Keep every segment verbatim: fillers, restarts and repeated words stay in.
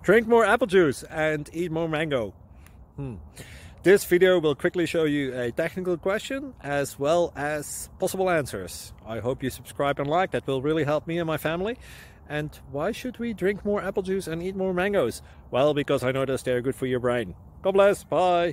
Drink more apple juice and eat more mango. Hmm. This video will quickly show you a technical question as well as possible answers. I hope you subscribe and like, that will really help me and my family. And why should we drink more apple juice and eat more mangoes? Well, because I noticed they're good for your brain. God bless, bye!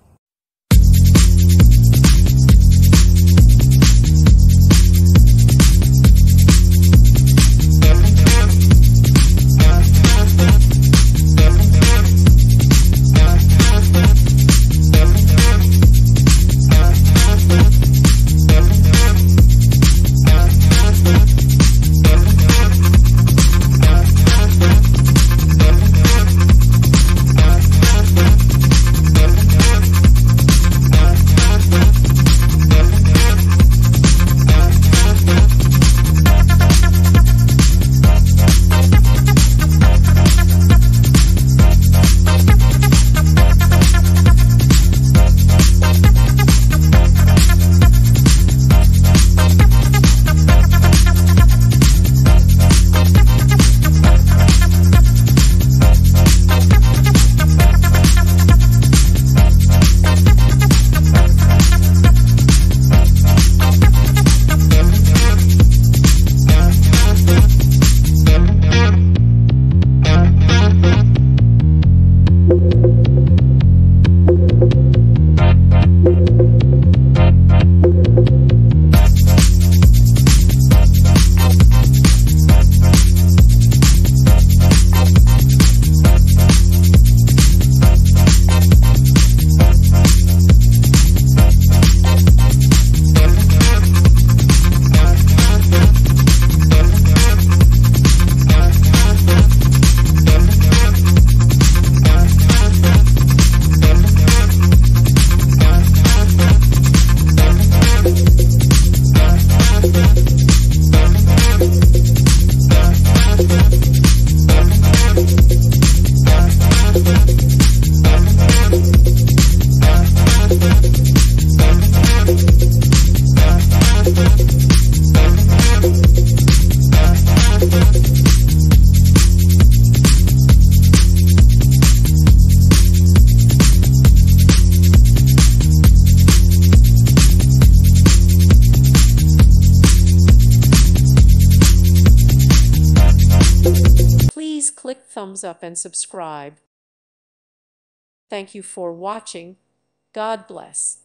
Please click thumbs up and subscribe. Thank you for watching. God bless.